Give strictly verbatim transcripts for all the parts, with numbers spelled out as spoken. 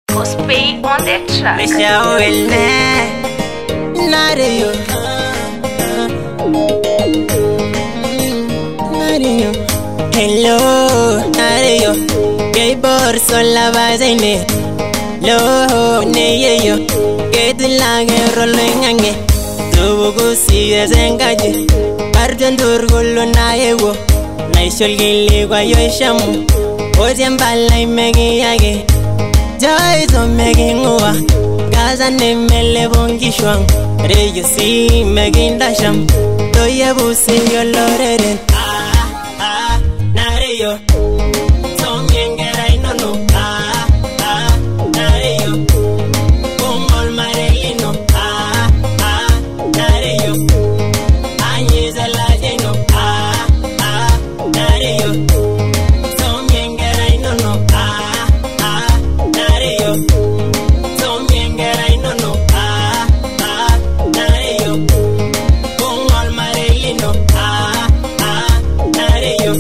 Cosplay on that track. Michelle Wilner, Nario, Nario. Hello, Nario. Gay borso la base ne. Lo ne yo. Que te la guerra lo engangue. Tu bugusi es engañe. Parten durgulo na ewo. Na ishol gwa yo shamu. Ojem balai megi yage. Joy so megi ngwa. Gaza ne mele bongi shwang. Reyo si megi ndasham. Toye busi yo loreren. Ah ah nareyo. So miengera inono. Ah ah nareyo. Kumol marelino. Ah ah nareyo. Anyiza la jeno. Ah ah nareyo. So miengera inono. Ah ah nareyo. So miengera inono. Ah ah nareyo. Kumol marelino. Ah ah nareyo.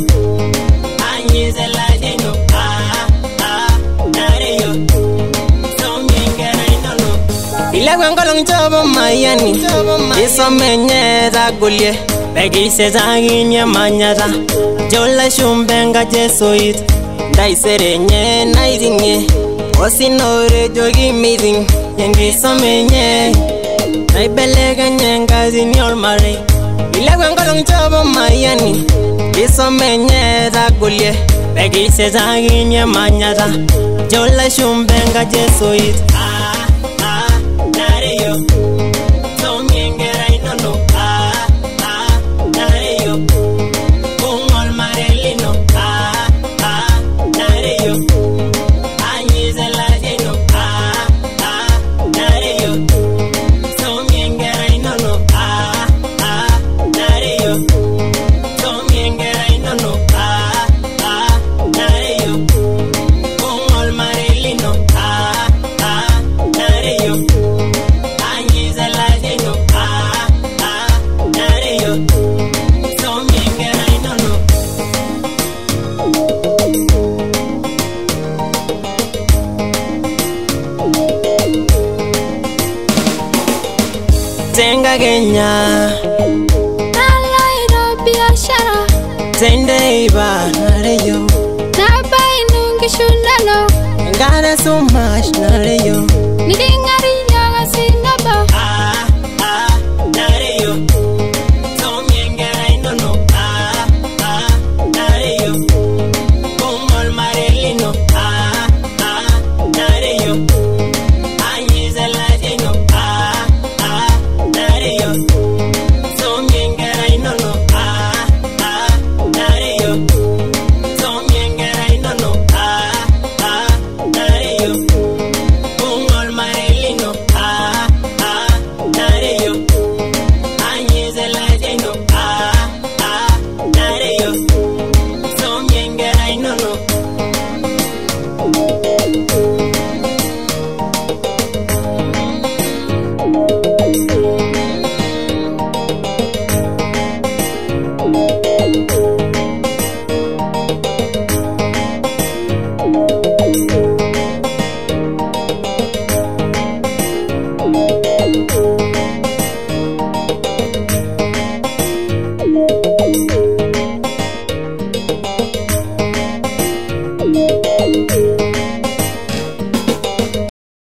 Anyiza la jeno. Ah ah nareyo. So miengera inono. Ila gwangolong chobo mayani. Iso menye za gulye. Begi se zanginya manyata. Jola shumbenga jesuit. Dai serenye naizinye. Osinore jogi meeting. Yengi so menye. Nai belega nyenga zinyol mare. Ila gwangolong chobo mayani. Iso menye za gulye. Begi se zanginya manyata. Jola shumbenga jesuit. Ah ah nareyo. So miengera inono. Ah ah nareyo. Kumol marelino. Ah ah nareyo. Anyiza la jeno. Ah ah nareyo. So miengera inono. Ah ah nareyo. So miengera inono. Ah ah nareyo. Kumol marelino. Ah ah nareyo. Anyiza la jeno. Ah ah nareyo. So miengera inono. Tenga Kenya. Nalairo biashara. Tende iba nareyo. Nabai nungi shundalo. Ngana so much nareyo.